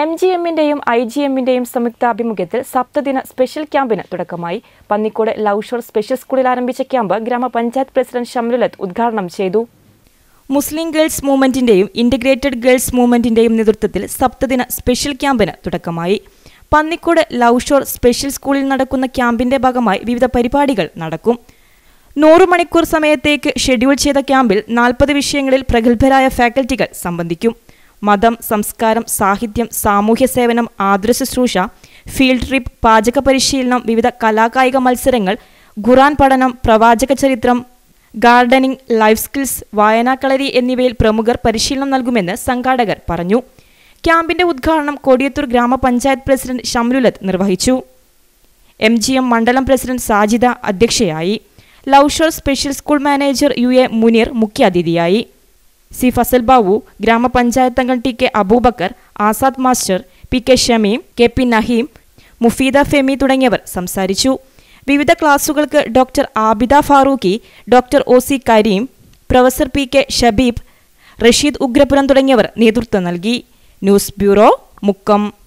MGM-ന്റെയും IGM-ന്റെയും സംയുക്താഭിമുഖ്യത്തിൽ സപ്തദിന special ക്യാമ്പിന് തുടക്കമായി. Pannikode love shore special സ്കൂളിൽ ആരംഭിച്ച ക്യാമ്പ് ഗ്രാമപഞ്ചായത്ത് പ്രസിഡന്റ് ഷംലുലത്ത് ഉദ്ഘാടനം ചെയ്തു. മുസ്ലിം ഗേൾസ് മൂവ്മെന്റിന്റെയും ഇന്റഗ്രേറ്റഡ് ഗേൾസ് മൂവ്മെന്റിന്റെയും നേതൃത്വത്തിൽ സപ്തദിന സ്പെഷ്യൽ ക്യാമ്പിന് തുടക്കമായി. പന്നിക്കോട് ലവ് ഷോർ സ്പെഷ്യൽ സ്കൂളിൽ നടക്കുന്ന ക്യാമ്പിന്റെ ഭാഗമായി വിവിധ പരിപാടികൾ നടക്കും. 100 മണിക്കൂർ സമയത്തേക്ക് ഷെഡ്യൂൾ ചെയ്ത ക്യാമ്പിൽ 40 വിഷയങ്ങളിൽ പ്രഗത്ഭരായ ഫാക്കൽറ്റികൾ സംബന്ധിക്കും. മതം, സംസ്കാരം, സാഹിത്യം, സാമൂഹ്യ സേവനം, ആതുരശുശ്രൂഷ, ഫീൽഡ് ട്രിപ്പ്, പാചക പരിശീലനം, വിവിധ കലാകായിക മത്സരങ്ങൾ, ഖുർആൻ പഠനം, പ്രവാചക ചരിത്രം, ഗാർഡനിംഗ്, ലൈഫ് സ്കിൽസ്, വായനാക്കളരി എന്നിവയിൽ പ്രമുഖർ പരിശീലനം നൽകുമെന്ന് സംഘാടകർ പറഞ്ഞു. ക്യാമ്പിന്റെ ഉദ്ഘാടനം കൊടിയത്തൂർ ഗ്രാമപഞ്ചായത്ത് പ്രസിഡന്റ് ഷംലുലത്ത് നിർവഹിച്ചു. MGM മണ്ഡലം പ്രസിഡന്റ് സാജിദ അധ്യക്ഷയായി. Love shore special school manager UA Muneer മുഖ്യാതിഥിയായി. C. ഫസൽ ബാബു, ഗ്രാമപഞ്ചായത്ത് അംഗം TK Aboobacker, Azad master, PK Shameem, KP Naheem, Mufeeda Femi തുടങ്ങിയവർ സംസാരിച്ചു. വിവിധ ക്ലാസുകൾക്ക് doctor Abida Farooqui, doctor OC Kareem, professor PK Shabeeb, Rasheed Ugrapuram തുടങ്ങിയവർ നേതൃത്വം നൽകി. News bureau, Mukkam.